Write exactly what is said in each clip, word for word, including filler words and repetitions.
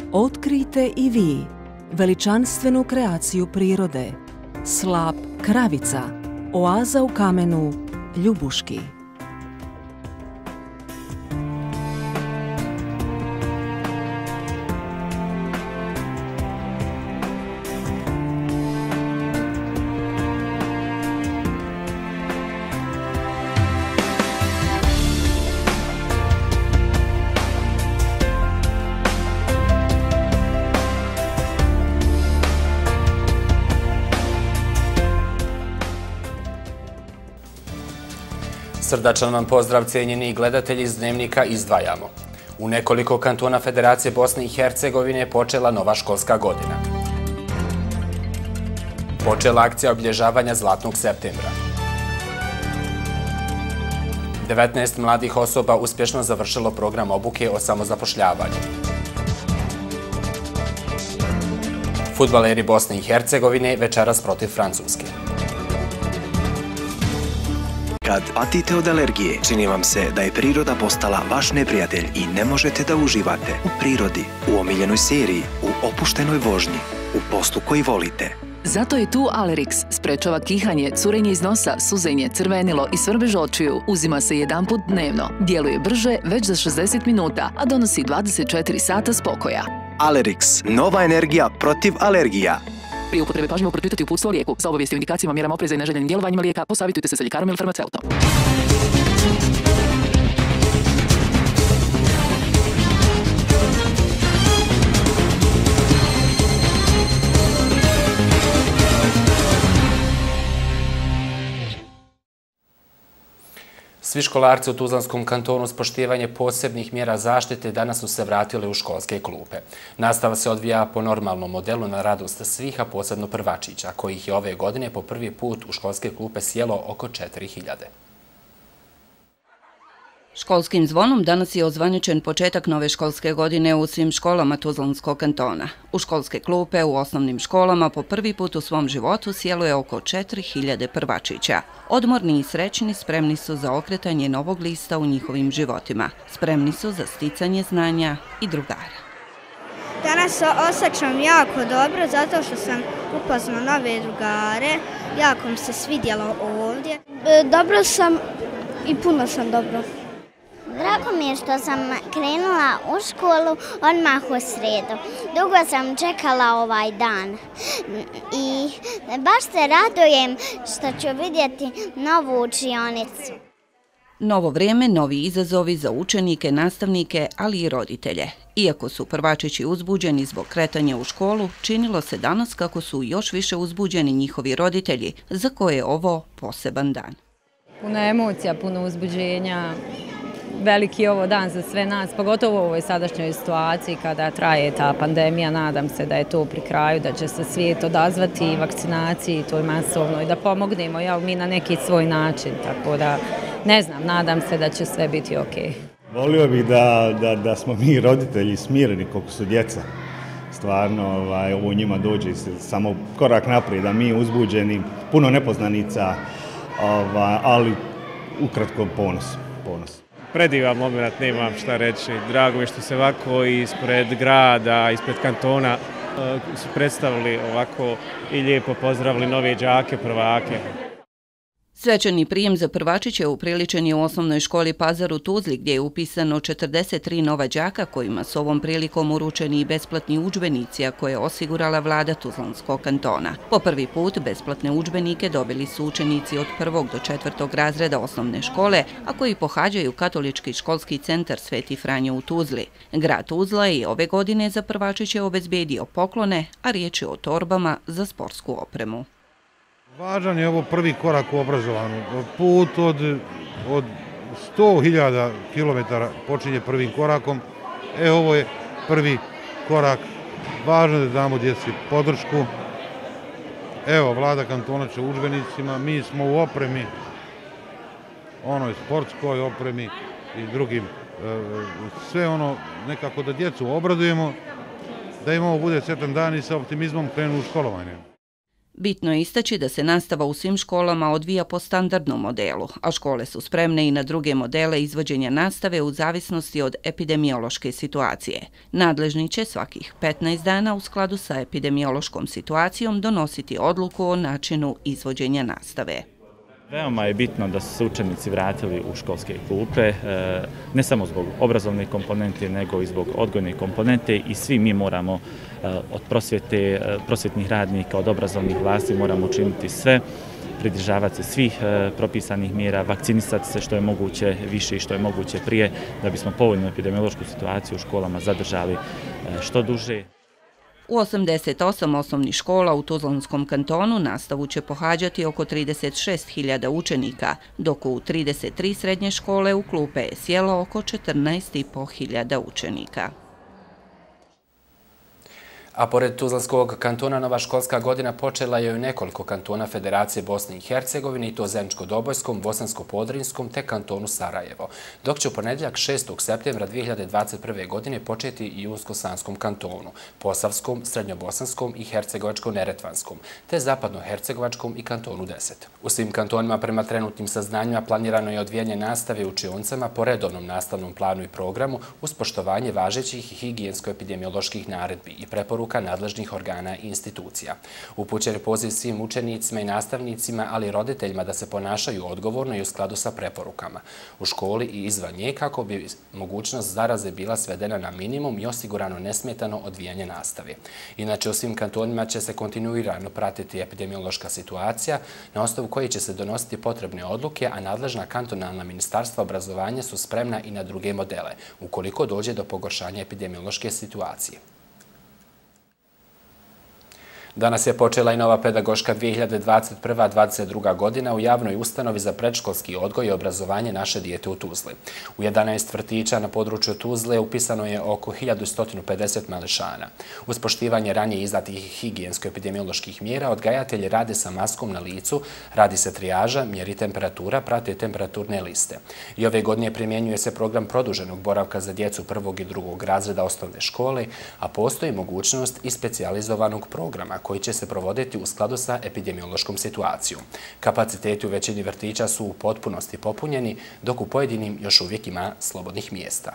Otkrijte i vi veličanstvenu kreaciju prirode. Slap Kravica, oaza u kamenu Ljubuški. Srdačan vam pozdrav, cijenjeni gledatelji, iz Dnevnika izdvajamo. U nekoliko kantona Federacije Bosne i Hercegovine je počela nova školska godina. Počela akcija obilježavanja Zlatnog septembra. devetnaest mladih osoba uspješno završilo program obuke o samozapošljavanju. Fudbaleri Bosne i Hercegovine večeras protiv Francuske. Kad patite od alergije, čini vam se da je priroda postala vaš neprijatelj i ne možete da uživate u prirodi, u omiljenoj seriji, u opuštenoj vožnji, u poslu koji volite. Zato je tu Alerix. Sprečava kihanje, curenje iz nosa, suzenje, crvenilo i svrbež očiju. Uzima se jedanput dnevno. Djeluje brže već za šezdeset minuta, a donosi dvadeset četiri sata spokoja. Alerix. Nova energija protiv alergija. Prije upotrebe pažljivo pročitati uputstvo o lijeku. Za obavijesti o indikacijama, mjerama opreza i neželjenim djelovanjima lijeka posavitujte se sa ljekarom ili farmaceutom. Svi školarci u Tuzlanskom kantonu s poštivanje posebnih mjera zaštite danas su se vratili u školske klupe. Nastava se odvija po normalnom modelu na radost svih, a posebno prvačića, kojih je ove godine po prvi put u školske klupe sjelo oko četiri hiljade. Školskim zvonom danas je ozvaničen početak nove školske godine u svim školama Tuzlanskog kantona. U školske klupe u osnovnim školama po prvi put u svom životu sjelo je oko četiri hiljade prvačića. Odmorni i srećni spremni su za okretanje novog lista u njihovim životima. Spremni su za sticanje znanja i drugara. Danas se osjećam jako dobro zato što sam upoznao nove drugare. Jako mi se svidjelo ovdje. Dobro sam i puno sam dobro. Drago mi je što sam krenula u školu odmah u srijedu. Dugo sam čekala ovaj dan i baš se radujem što ću vidjeti novu učionicu. Novo vrijeme, novi izazovi za učenike, nastavnike, ali i roditelje. Iako su prvačići uzbuđeni zbog kretanja u školu, činilo se danas kako su još više uzbuđeni njihovi roditelji, za koje je ovo poseban dan. Puno emocija, puno uzbuđenja. Veliki je ovo dan za sve nas, pogotovo u ovoj sadašnjoj situaciji kada traje ta pandemija. Nadam se da je to pri kraju, da će se svijet odazvati vakcinaciji toj masovnoj, da pomognemo ja, mi na neki svoj način, tako da ne znam, nadam se da će sve biti ok. Volio bih da, da, da smo mi roditelji smireni koliko su djeca. Stvarno ovaj, ovo njima dođe samo korak naprijed, da mi uzbuđeni, puno nepoznanica, ovaj, ali ukratko ponos. ponos. Predivan moment, nemam šta reći. Drago je što se ovako ispred grada, ispred kantona su predstavili ovako i lijepo pozdravili nove đake, prvake. Svečani prijem za prvačiće upriličen je u osnovnoj školi Pazar u Tuzli, gdje je upisano četrdeset tri nova đaka kojima su ovom prilikom uručeni i besplatni udžbenici, a koje je osigurala vlada Tuzlanskog kantona. Po prvi put besplatne udžbenike dobili su učenici od prvog do četvrtog razreda osnovne škole, a koji pohađaju Katolički školski centar Sveti Franjo u Tuzli. Grad Tuzla je i ove godine za prvačiće obezbedio poklone, a riječ je o torbama za sportsku opremu. Važan je ovo prvi korak u obrazovanju. Put od, od sto hiljada kilometara počinje prvim korakom. E, ovo je prvi korak. Važno je da damo djeci podršku. Evo, vlada kantona će udžbenicima. Mi smo u opremi, onoj sportskoj opremi i drugim. Sve ono nekako da djecu obradujemo, da im ovo bude sretan dan i sa optimizmom krenu u školovanje. Bitno je istaći da se nastava u svim školama odvija po standardnom modelu, a škole su spremne i na druge modele izvođenja nastave u zavisnosti od epidemiološke situacije. Nadležni će svakih petnaest dana u skladu sa epidemiološkom situacijom donositi odluku o načinu izvođenja nastave. Veoma je bitno da su se učenici vratili u školske klupe, ne samo zbog obrazovne komponente, nego i zbog odgojne komponente i svi mi moramo od prosvjete, prosvjetnih radnika, od obrazovnih vlasti moramo učiniti sve, pridržavati se svih propisanih mjera, vakcinisati se što je moguće više i što je moguće prije, da bismo povoljnu epidemiološku situaciju u školama zadržali što duže. U osamdeset osam osnovnih škola u Tuzlanskom kantonu nastavu će pohađati oko trideset šest hiljada učenika, dok u trideset tri srednje škole u klupe je sjelo oko četrnaest i po hiljada učenika. A pored Tuzlanskog kantona, nova školska godina počela je u nekoliko kantona Federacije Bosne i Hercegovine, i to Zeničko-Dobojskom, Bosansko-Podrinjskom te kantonu Sarajevo, dok će u ponedjeljak šestog septembra dvije hiljade dvadeset prve. godine početi i u Unsko-Sanskom kantonu, Posavskom, Srednjobosanskom i Hercegovačko-Neretvanskom, te Zapadno-Hercegovačkom i kantonu deset. U svim kantonima prema trenutnim saznanjima planirano je odvijanje nastave u učionicama po redovnom nastavnom planu i programu uz poštovanje važećih higijensko-epidemioloških naredbi i preporuka nadležnih organa i institucija. Upućen je poziv svim učenicima i nastavnicima, ali i roditeljima da se ponašaju odgovorno i u skladu sa preporukama u školi i izvan nje kako bi mogućnost zaraze bila svedena na minimum i osigurano nesmetano odvijanje nastave. Inače, u svim kantonima će se kontinuirano pratiti epidemiološka situacija na osnovu koje će se donositi potrebne odluke, a nadležna kantonalna ministarstva obrazovanja su spremna i na druge modele, ukoliko dođe do pogoršanja epidemiološke situacije. Danas je počela i nova pedagoška dvije hiljade dvadeset prva dvadeset druga. godina u javnoj ustanovi za predškolski odgoj i obrazovanje Naše dijete u Tuzli. U jedanaest vrtića na području Tuzle upisano je oko hiljadu sto pedeset mališana. Uz poštivanje ranije izdatih higijensko-epidemioloških mjera, odgajatelji rade sa maskom na licu, radi se trijaža, mjeri temperatura, prate temperaturne liste. I ove godine primjenjuje se program produženog boravka za djecu prvog i drugog razreda osnovne škole, a postoji mogućnost i specijalizovanog programa koji će se provoditi u skladu sa epidemiološkom situacijom. Kapaciteti u većini vrtića su u potpunosti popunjeni, dok u pojedinim još uvijek ima slobodnih mjesta.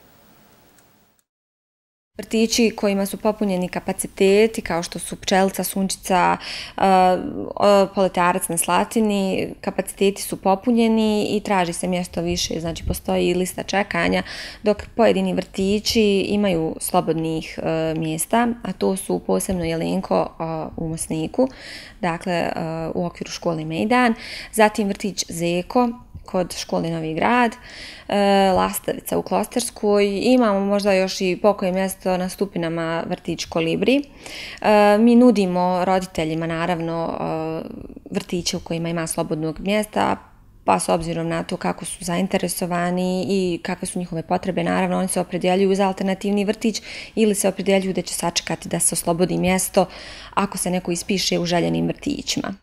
Vrtići kojima su popunjeni kapaciteti, kao što su Pčelica, Sunčica, Poletarac na Slatini, kapaciteti su popunjeni i traži se mjesto više, znači postoji i lista čekanja, dok pojedini vrtići imaju slobodnih mjesta, a to su posebno Jelenko u Mosniku, dakle u okviru škole Mejdan, zatim vrtić Zeko kod škole Novi Grad, Lastavica u Klosterskoj, imamo možda još i pokoje mjesto na Stupinama vrtić Kolibri. Mi nudimo roditeljima naravno vrtiće u kojima ima slobodnog mjesta, pa s obzirom na to kako su zainteresovani i kakve su njihove potrebe, naravno oni se opredjeljuju za alternativni vrtić ili se opredjeljuju da će sačekati da se oslobodi mjesto ako se neko ispiše u željenim vrtićima.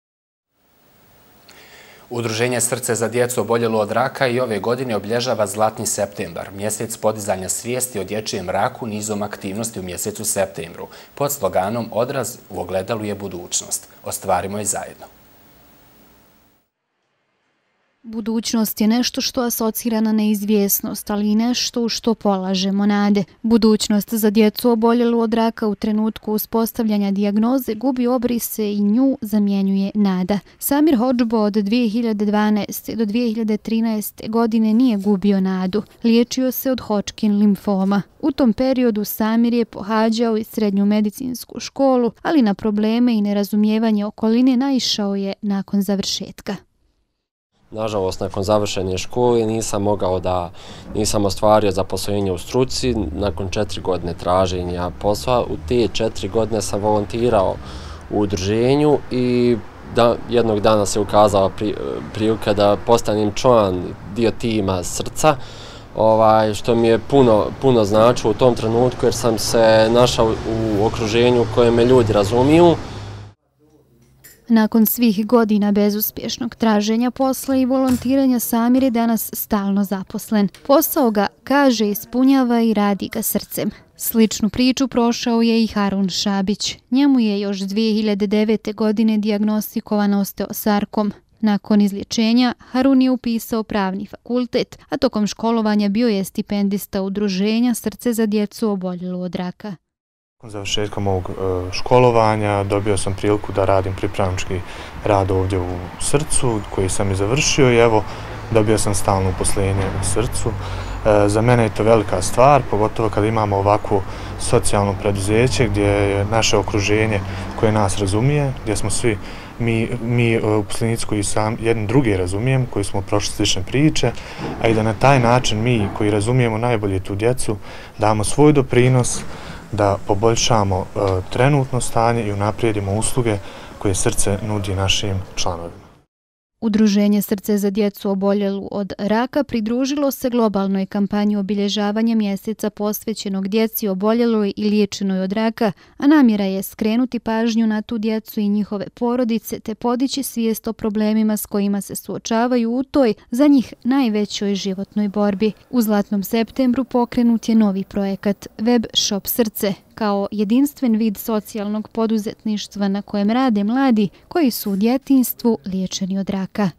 Udruženje Srce za djecu oboljelu od raka i ove godine obilježava Zlatni septembar, mjesec podizanja svijesti o dječjem raku nizom aktivnosti u mjesecu septembru, pod sloganom Odraz u ogledalu je budućnost. Ostvarimo je zajedno. Budućnost je nešto što asocira na neizvjesnost, ali i nešto u što polažemo nade. Budućnost za djecu oboljelu od raka u trenutku uspostavljanja dijagnoze gubi obrise i nju zamjenjuje nada. Samir Hodžbo od dvije hiljade dvanaeste. do dvije hiljade trinaeste. godine nije gubio nadu. Liječio se od Hodgkin limfoma. U tom periodu Samir je pohađao i srednju medicinsku školu, ali na probleme i nerazumijevanje okoline naišao je nakon završetka. Nažalost, nakon završene škole nisam mogao da, nisam ostvario zaposlenje u struci. Nakon četiri godine traženja posla, u te četiri godine sam volontirao u udruženju i da, jednog dana se ukazala pri, prilika da postanem član dio tima Srca, ovaj, što mi je puno, puno značilo u tom trenutku jer sam se našao u okruženju koje me ljudi razumiju. Nakon svih godina bezuspješnog traženja posla i volontiranja, Samir je danas stalno zaposlen. Posao ga, kaže, ispunjava i radi ga srcem. Sličnu priču prošao je i Harun Šabić. Njemu je još dvije hiljade devete. godine dijagnostikovan osteosarkom. Nakon izlječenja, Harun je upisao pravni fakultet, a tokom školovanja bio je stipendista udruženja Srce za djecu oboljelu od raka. Nakon završetka mog školovanja dobio sam priliku da radim pripravnički rad ovdje u Srcu, koji sam i završio i evo dobio sam stalno uposlenje u Srcu. Za mene je to velika stvar, pogotovo kada imamo ovakvo socijalno preduzeće gdje je naše okruženje koje nas razumije, gdje smo svi mi, mi uposlenici koji sam jedni drugi razumijem, koji smo prošli slične priče, a i da na taj način mi koji razumijemo najbolje tu djecu damo svoj doprinos da poboljšamo uh, trenutno stanje i unaprijedimo usluge koje Srce nudi našim članovima. Udruženje Srce za djecu oboljelu od raka pridružilo se globalnoj kampanji obilježavanja mjeseca posvećenog djeci oboljeloj i liječenoj od raka, a namjera je skrenuti pažnju na tu djecu i njihove porodice te podići svijest o problemima s kojima se suočavaju u toj, za njih, najvećoj životnoj borbi. U Zlatnom septembru pokrenut je novi projekat Web Shop Srce, kao jedinstven vid socijalnog poduzetništva na kojem rade mladi koji su u djetinjstvu liječeni od raka.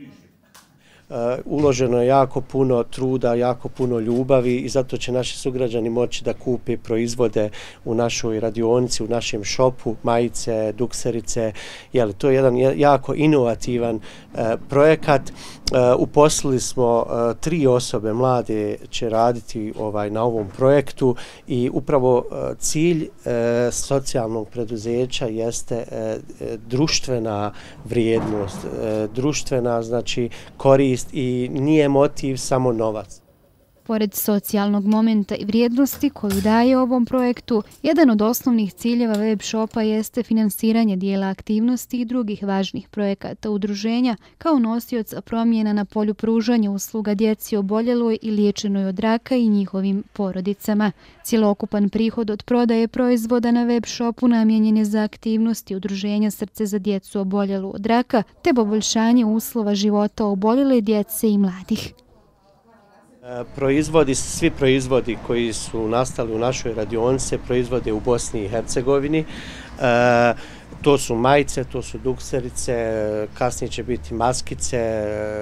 Uloženo je jako puno truda, jako puno ljubavi i zato će naši sugrađani moći da kupe proizvode u našoj radionici, u našem šopu, majice, dukserice. Jeli, to je jedan jako inovativan e, projekat. E, uposlili smo e, tri osobe mlade će raditi ovaj, na ovom projektu i upravo e, cilj e, socijalnog preduzeća jeste e, društvena vrijednost, e, društvena znači korist i nije motiv samo novac. Pored socijalnog momenta i vrijednosti koju daje ovom projektu, jedan od osnovnih ciljeva web shopa jeste finansiranje dijela aktivnosti i drugih važnih projekata udruženja kao nosioca promjena na polju pružanja usluga djeci oboljeloj i liječenoj od raka i njihovim porodicama. Cjelokupan prihod od prodaje proizvoda na web shopu namijenjen je za aktivnosti udruženja Srce za djecu oboljelu od raka te poboljšanje uslova života oboljele djece i mladih. Proizvodi, svi proizvodi koji su nastali u našoj radionici se proizvode u Bosni i Hercegovini. E, to su majice, to su dukserice, kasnije će biti maskice,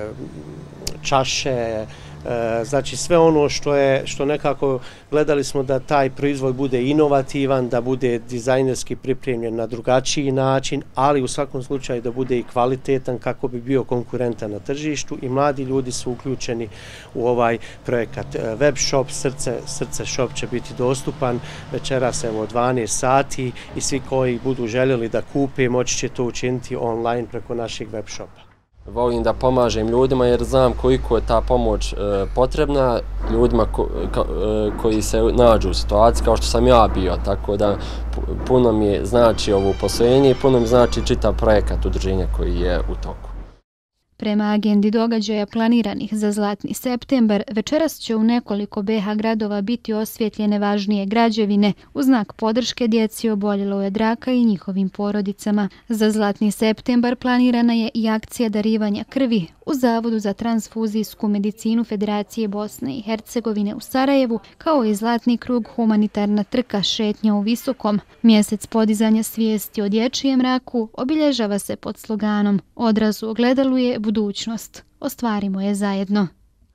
čaše, znači sve ono što je, što nekako gledali smo da taj proizvod bude inovativan, da bude dizajnerski pripremljen na drugačiji način, ali u svakom slučaju da bude i kvalitetan kako bi bio konkurentan na tržištu i mladi ljudi su uključeni u ovaj projekat. Web shop Srce, Srce shop će biti dostupan večeras evo dvanaest sati i svi koji budu željeli da kupe moći će to učiniti online preko našeg web shopa. Volim da pomažem ljudima jer znam koliko je ta pomoć e, potrebna ljudima ko, ka, e, koji se nađu u situaciji kao što sam ja bio, tako da puno mi je znači ovo uposlenje i puno mi znači čitav projekat udruženja koji je u toku. Prema agendi događaja planiranih za Zlatni septembar, večeras će u nekoliko be ha gradova biti osvjetljene važnije građevine u znak podrške djeci oboljeloj od raka i njihovim porodicama. Za Zlatni septembar planirana je i akcija darivanja krvi u Zavodu za transfuzijsku medicinu Federacije Bosne i Hercegovine u Sarajevu, kao i Zlatni krug humanitarna trka šetnja u Visokom. Mjesec podizanja svijesti o dječjem raku obilježava se pod sloganom Odraz u ogledalu je budućnost. Ostvarimo je zajedno.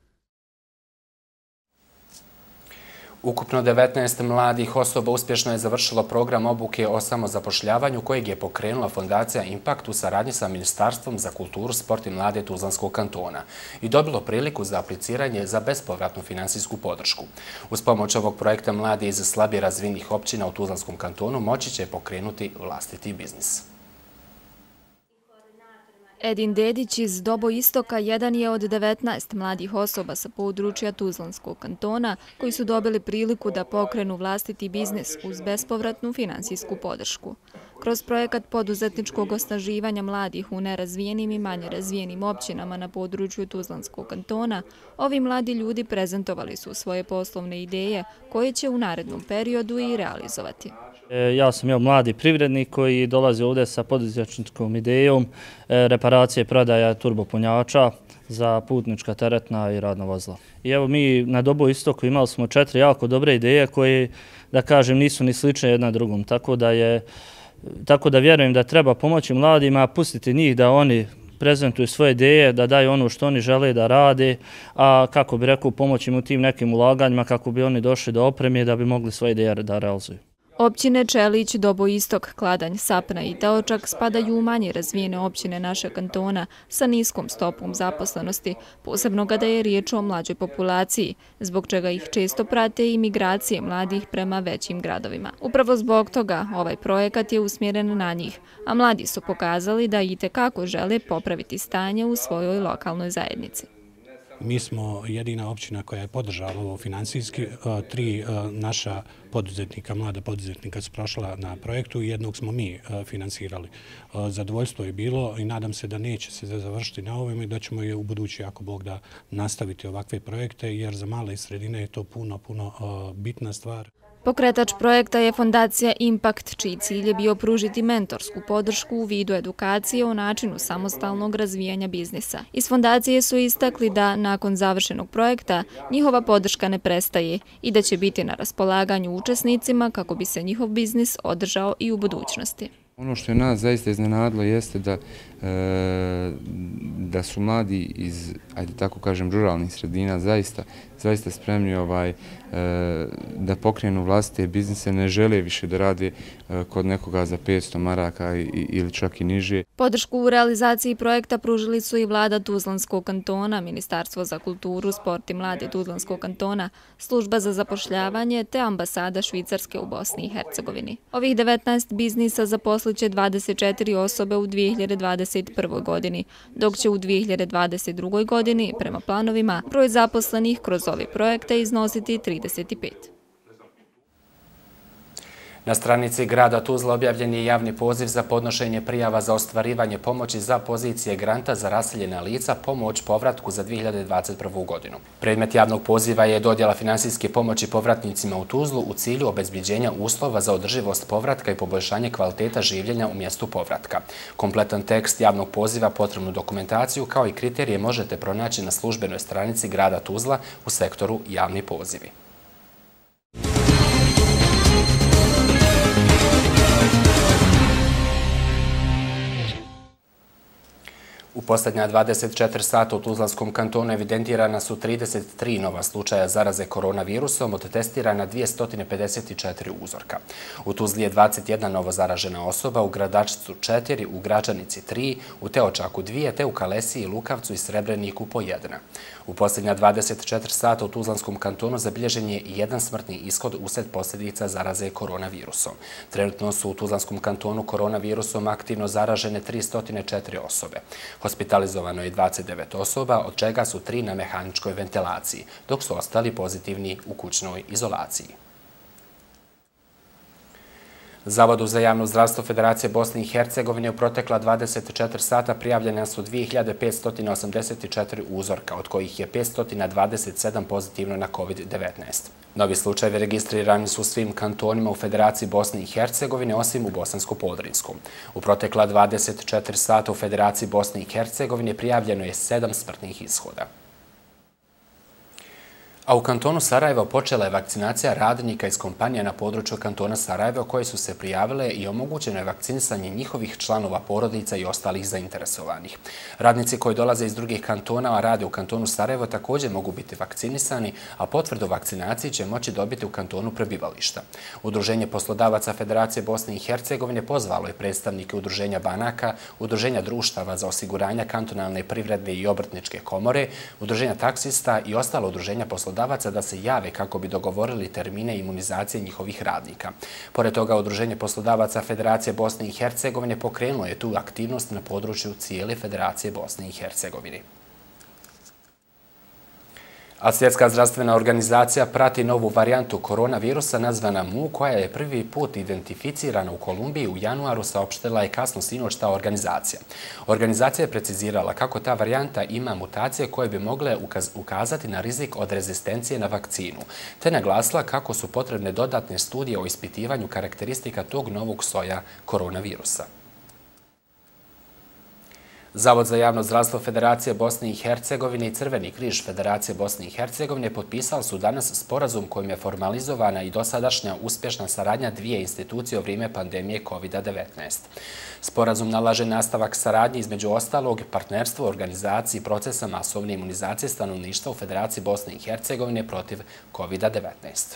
Ukupno devetnaest mladih osoba uspješno je završilo program obuke o samozapošljavanju kojeg je pokrenula Fondacija Impact u saradnji sa Ministarstvom za kulturu, sport i mlade Tuzlanskog kantona i dobilo priliku za apliciranje za bespovratnu finansijsku podršku. Uz pomoć ovog projekta mladi iz slabije razvijenih općina u Tuzlanskom kantonu moći će pokrenuti vlastiti biznis. Edin Dedić iz Dobo Istoka jedan je od devetnaest mladih osoba sa područja Tuzlanskog kantona koji su dobili priliku da pokrenu vlastiti biznis uz bespovratnu finansijsku podršku. Kroz projekat poduzetničkog osnaživanja mladih u nerazvijenim i manje razvijenim općinama na području Tuzlanskog kantona, ovi mladi ljudi prezentovali su svoje poslovne ideje koje će u narednom periodu i realizovati. Ja sam jedan mladi privrednik koji dolazi ovdje sa poduzetničkom idejom reparacije prodaja turbopunjača za putnička, teretna i radna vozila. I evo mi na Dobu istoku imali smo četiri jako dobre ideje koje, da kažem, nisu ni slične jedna drugom. Tako da je, tako da vjerujem da treba pomoći mladima, pustiti njih da oni prezentuju svoje ideje, da daju ono što oni žele da rade, a kako bi rekao, pomoći im u tim nekim ulaganjima kako bi oni došli do opreme da bi mogli svoje ideje da realizuju. Općine Čelić, Dobo istok, Kladanj, Sapna i Teočak spadaju u manje razvijene općine našeg kantona sa niskom stopom zaposlenosti, posebno kada je riječ o mlađoj populaciji, zbog čega ih često prate i migracije mladih prema većim gradovima. Upravo zbog toga ovaj projekat je usmjeren na njih, a mladi su pokazali da i tekako žele popraviti stanje u svojoj lokalnoj zajednici. Mi smo jedina općina koja je podržala ovo finansijski. Tri naša poduzetnika, mlada poduzetnika su prošla na projektu i jednog smo mi finansirali. Zadovoljstvo je bilo i nadam se da neće se završiti na ovome i da ćemo je u budući, ako Bog da, nastaviti ovakve projekte, jer za male sredine je to puno, puno bitna stvar. Pokretač projekta je fondacija Impact, čiji cilj je bio pružiti mentorsku podršku u vidu edukacije o načinu samostalnog razvijanja biznisa. Iz fondacije su istakli da nakon završenog projekta njihova podrška ne prestaje i da će biti na raspolaganju učesnicima kako bi se njihov biznis održao i u budućnosti. Ono što je nas zaista iznenadilo jeste da, e, da su mladi iz, ajde tako kažem, ruralnih sredina zaista, zaista spremni ovaj, e, da pokrenu vlastite biznise, ne žele više da rade e, kod nekoga za petsto maraka i, ili čak i niže. Podršku u realizaciji projekta pružili su i vlada Tuzlanskog kantona, Ministarstvo za kulturu, sport i mlade Tuzlanskog kantona, služba za zapošljavanje te ambasada Švicarske u Bosni i Hercegovini. Ovih devetnaest biznisa zaposlit će dvadeset četiri osobe u dvije hiljade dvadeset prvoj godini, dok će u dvije hiljade dvadeset drugoj godini, prema planovima, broj zaposlenih kroz ove projekte iznositi trideset pet. Na stranici grada Tuzla objavljen je javni poziv za podnošenje prijava za ostvarivanje pomoći za pozicije granta za raseljena lica pomoć povratku za dvije hiljade dvadeset prvu godinu. Predmet javnog poziva je dodjela finansijske pomoći povratnicima u Tuzlu u cilju obezbeđenja uslova za održivost povratka i poboljšanje kvaliteta življenja u mjestu povratka. Kompletan tekst javnog poziva, potrebnu dokumentaciju kao i kriterije možete pronaći na službenoj stranici grada Tuzla u sektoru javni pozivi. U posljednja dvadeset četiri sata u Tuzlanskom kantonu evidentirana su trideset tri nova slučaja zaraze koronavirusom, od testirana dvjesto pedeset četiri uzorka. U Tuzli je dvadeset jedna novo zaražena osoba, u Gradačcu četiri, u Gračanici tri, u Teočaku dvije, te u Kalesiji, Lukavcu i Srebreniku po jedna. U posljednja dvadeset četiri sata u Tuzlanskom kantonu zabilježen je jedan smrtni ishod usred posljedica zaraze koronavirusom. Trenutno su u Tuzlanskom kantonu koronavirusom aktivno zaražene tristo četiri osobe. Hospitalizovano je dvadeset devet osoba, od čega su tri na mehaničkoj ventilaciji, dok su ostali pozitivni u kućnoj izolaciji. Zavodu za javno zdravstvo Federacije Bosne i Hercegovine u protekla dvadeset četiri sata prijavljene su dvije hiljade petsto osamdeset četiri uzorka, od kojih je petsto dvadeset sedam pozitivno na kovid devetnaest. Novi slučajevi registrirani su u svim kantonima u Federaciji Bosne i Hercegovine, osim u Bosansko-Podrinskom. U protekla dvadeset četiri sata u Federaciji Bosne i Hercegovine prijavljeno je sedam smrtnih ishoda. A u kantonu Sarajevo počela je vakcinacija radnika iz kompanija na području kantona Sarajevo koje su se prijavile i omogućeno je vakcinisanje njihovih članova porodica i ostalih zainteresovanih. Radnici koji dolaze iz drugih kantona, a rade u kantonu Sarajevo, također mogu biti vakcinisani, a potvrdu vakcinaciji će moći dobiti u kantonu prebivališta. Udruženje poslodavaca Federacije Bosne i Hercegovine pozvalo je predstavnike Udruženja banaka, Udruženja društava za osiguranja kantonalne privredne i obrtničke komore, Udruženja taksista i ostalo udruženja poslodavaca da se jave kako bi dogovorili termine imunizacije njihovih radnika. Pored toga, Udruženje poslodavaca Federacije Bosne i Hercegovine pokrenulo je tu aktivnost na području cijele Federacije Bosne i Hercegovine. A Svjetska zdravstvena organizacija prati novu varijantu koronavirusa nazvana Mu, koja je prvi put identificirana u Kolumbiji u januaru, saopštila je kasno sinoć ta organizacija. Organizacija je precizirala kako ta varijanta ima mutacije koje bi mogle ukazati na rizik od rezistencije na vakcinu, te naglasila kako su potrebne dodatne studije o ispitivanju karakteristika tog novog soja koronavirusa. Zavod za javno zdravstvo Federacije Bosne i Hercegovine i Crveni križ Federacije Bosne i Hercegovine potpisali su danas sporazum kojim je formalizovana i dosadašnja uspješna saradnja dvije institucije u vrijeme pandemije kovid devetnaest. Sporazum nalaže nastavak saradnje između ostalog partnerstvo u organizaciji procesa masovne imunizacije stanovništva u Federaciji Bosne i Hercegovine protiv kovid devetnaest.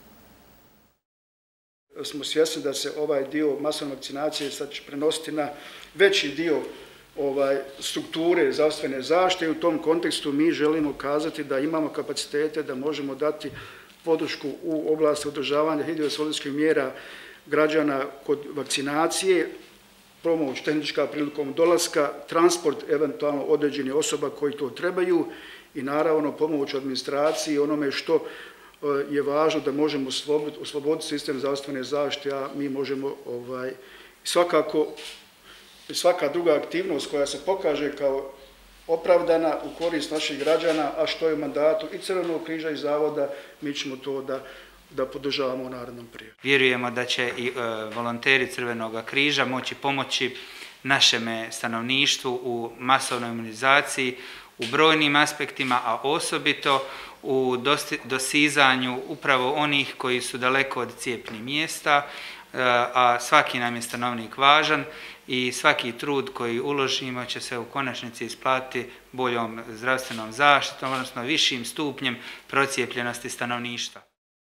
Smo svjesni da se ovaj dio masovne vakcinacije sad će prenositi na veći dio ovaj, strukture zdravstvene zaštite i u tom kontekstu mi želimo kazati da imamo kapacitete da možemo dati podršku u oblasti održavanja hidrosolidskih mjera građana kod vakcinacije, pomoć tehnička prilikom dolaska, transport eventualno određenih osoba koji to trebaju i naravno pomoć administraciji onome što je važno da možemo osloboditi sistem zdravstvene zaštite, a mi možemo ovaj, svakako svaka druga aktivnost koja se pokaže kao opravdana u korist naših građana, a što je u mandatu i Crvenog križa i Zavoda, mi ćemo to da, da podržavamo u narednom periodu. Vjerujemo da će i e, volonteri Crvenog križa moći pomoći našem stanovništvu u masovnoj imunizaciji, u brojnim aspektima, a osobito u dosizanju upravo onih koji su daleko od cijepnih mjesta, a svaki nam je stanovnik važan i svaki trud koji uložimo će se u konačnici isplatiti boljom zdravstvenom zaštitom, odnosno višim stupnjem procijepljenosti stanovništva.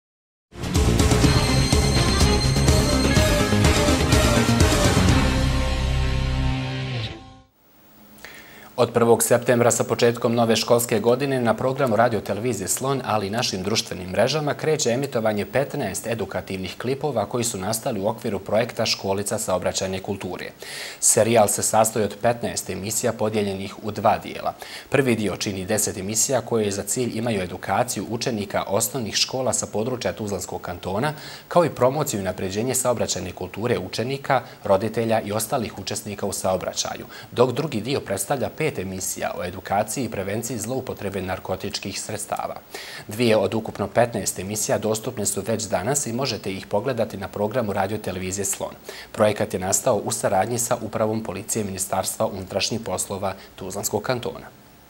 Od prvog septembra sa početkom nove školske godine na programu radio-televizije Slon, ali i našim društvenim mrežama, kreće emitovanje petnaest edukativnih klipova koji su nastali u okviru projekta Školica saobraćajne kulture. Serijal se sastoji od petnaest emisija podijeljenih u dva dijela. Prvi dio čini deset emisija koje za cilj imaju edukaciju učenika osnovnih škola sa područja Tuzlanskog kantona, kao i promociju i napređenje saobraćajne kulture učenika, roditelja i ostalih učesnika u saobraćaju, dok drugi dio predstavlja pet emisija o edukaciji i prevenciji zloupotrebe narkotičkih sredstava. Dvije od ukupno petnaest emisija dostupne su već danas i možete ih pogledati na programu radio-televizije Slon. Projekat je nastao u saradnji sa Upravom policije Ministarstva unutrašnjih poslova Tuzlanskog kantona.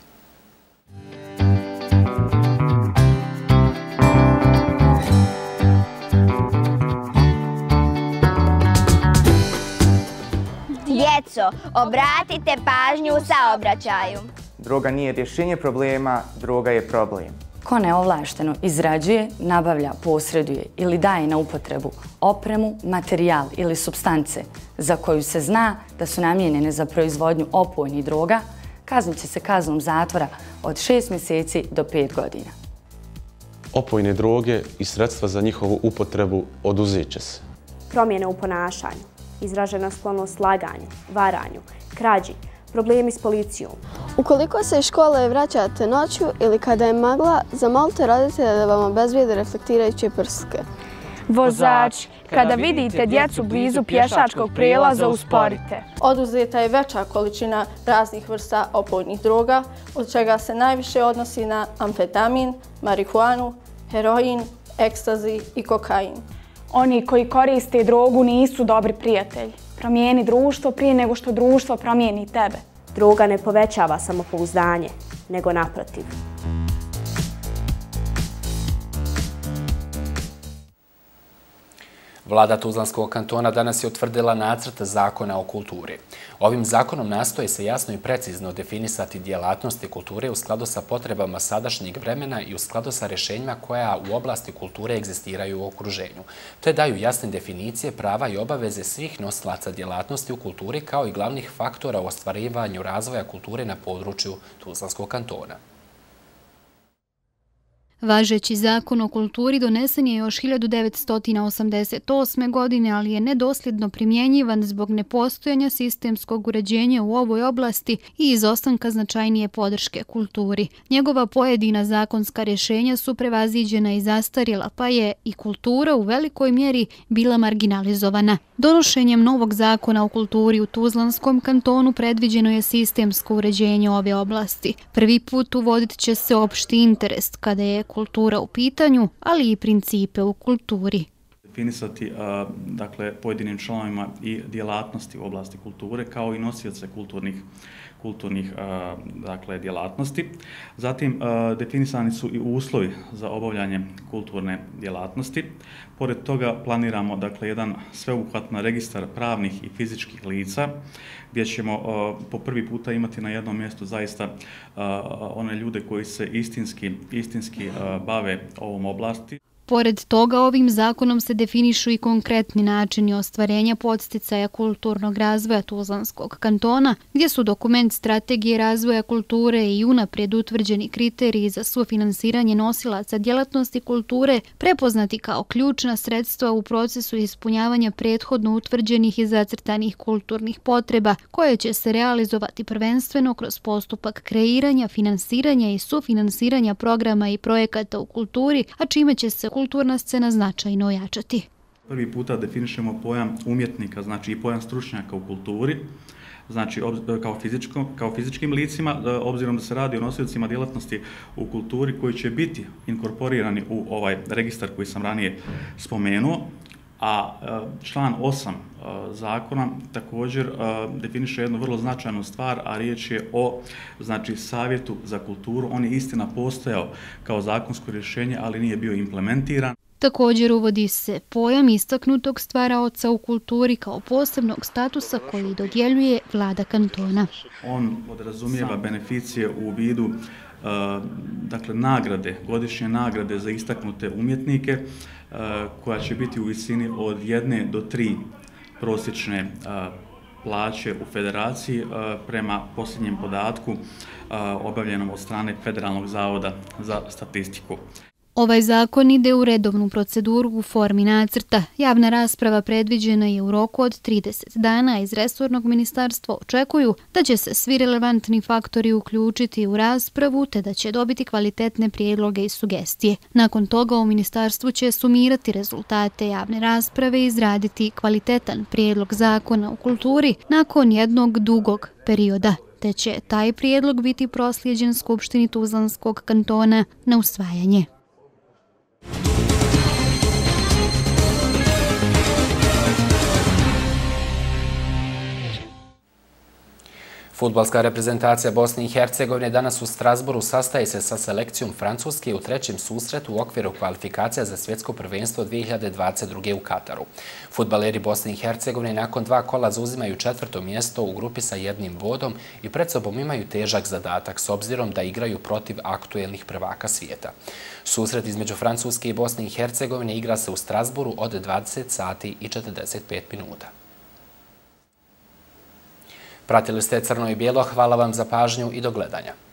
Djeco, obratite pažnju u saobraćaju. Droga nije rješenje problema, droga je problem. Ko neovlašteno izrađuje, nabavlja, posreduje ili daje na upotrebu opremu, materijal ili supstance za koju se zna da su namijenjene za proizvodnju opojnih droga, kaznit će se kaznom zatvora od šest mjeseci do pet godina. Opojne droge i sredstva za njihovu upotrebu oduzet će se. Promjene u ponašanju, izražena sklonost laganju, varanju, krađi, problemi s policijom. Ukoliko se iz škole vraćate noću ili kada je magla, zamolite roditelja da vam obezbijede reflektirajuće prske. Vozač, kada vidite djecu blizu pješačkog prijelaza, usporite. Oduzeta je veća količina raznih vrsta opojnih droga, od čega se najviše odnosi na amfetamin, marihuanu, heroin, ekstazi i kokain. Oni koji koriste drogu nisu dobri prijatelji. Promijeni društvo prije nego što društvo promijeni tebe. Droga ne povećava samopouzdanje, nego naprotiv. Vlada Tuzlanskog kantona danas je utvrdila nacrt zakona o kulturi. Ovim zakonom nastoji se jasno i precizno definisati djelatnosti kulture u skladu sa potrebama sadašnjeg vremena i u skladu sa rješenjima koja u oblasti kulture egzistiraju u okruženju, te daju jasne definicije prava i obaveze svih nosilaca djelatnosti u kulturi kao i glavnih faktora u ostvarivanju razvoja kulture na području Tuzlanskog kantona. Važeći zakon o kulturi donesen je još hiljadu devetsto osamdeset osme. godine, ali je nedosljedno primjenjivan zbog nepostojanja sistemskog uređenja u ovoj oblasti i izostanka značajnije podrške kulturi. Njegova pojedina zakonska rješenja su prevaziđena i zastarjela, pa je i kultura u velikoj mjeri bila marginalizovana. Donošenjem novog zakona o kulturi u Tuzlanskom kantonu predviđeno je sistemsko uređenje ove oblasti. Prvi put uvodit će se opšti interes kada je kultura u pitanju, ali i principe u kulturi. Definisati dakle, pojedinim članovima i djelatnosti u oblasti kulture kao i nosioce kulturnih, kulturnih dakle, djelatnosti. Zatim definisani su i uslovi za obavljanje kulturne djelatnosti. Pored toga planiramo dakle, jedan sveobuhvatan registar pravnih i fizičkih lica gdje ćemo po prvi puta imati na jednom mjestu zaista one ljude koji se istinski, istinski bave ovom oblasti. Pored toga, ovim zakonom se definišu i konkretni načini ostvarenja podsticaja kulturnog razvoja Tuzlanskog kantona, gdje su dokument strategije razvoja kulture i unaprijed utvrđeni kriteriji za sufinansiranje nosilaca djelatnosti kulture prepoznati kao ključna sredstva u procesu ispunjavanja prethodno utvrđenih i zacrtanih kulturnih potreba, koje će se realizovati prvenstveno kroz postupak kreiranja, finansiranja i sufinansiranja programa i projekata u kulturi, a čime će se kulturna scena značajno ojačati. Prvi puta definišemo pojam umjetnika, znači i pojam stručnjaka u kulturi, znači kao, fizičko, kao fizičkim licima, obzirom da se radi o nosiocima djelatnosti u kulturi koji će biti inkorporirani u ovaj registar koji sam ranije spomenuo, a član osam zakona također definiše jednu vrlo značajnu stvar, a riječ je o znači, savjetu za kulturu. On je istina postojao kao zakonsko rješenje, ali nije bio implementiran. Također uvodi se pojam istaknutog stvaraoca u kulturi kao posebnog statusa koji dodjeljuje vlada kantona. On podrazumijeva beneficije u vidu dakle, nagrade, godišnje nagrade za istaknute umjetnike, koja će biti u visini od jedne do tri prosječne plaće u federaciji prema posljednjem podatku obavljenom od strane Federalnog zavoda za statistiku. Ovaj zakon ide u redovnu proceduru u formi nacrta. Javna rasprava predviđena je u roku od trideset dana, a iz resornog ministarstva očekuju da će se svi relevantni faktori uključiti u raspravu te da će dobiti kvalitetne prijedloge i sugestije. Nakon toga u ministarstvu će sumirati rezultate javne rasprave i izraditi kvalitetan prijedlog zakona u kulturi nakon jednog dugog perioda, te će taj prijedlog biti proslijeđen Skupštini Tuzlanskog kantona na usvajanje. Fudbalska reprezentacija Bosne i Hercegovine danas u Strasbourgu sastaje se sa selekcijom Francuske u trećem susretu u okviru kvalifikacija za svjetsko prvenstvo dvije hiljade dvadeset druge. u Kataru. Fudbaleri Bosne i Hercegovine nakon dva kola zauzimaju četvrto mjesto u grupi sa jednim bodom i pred sobom imaju težak zadatak s obzirom da igraju protiv aktuelnih prvaka svijeta. Susret između Francuske i Bosne i Hercegovine igra se u Strasbourgu od dvadeset sati i četrdeset pet minuta. Pratili ste Crno i bijelo, hvala vam za pažnju i do gledanja.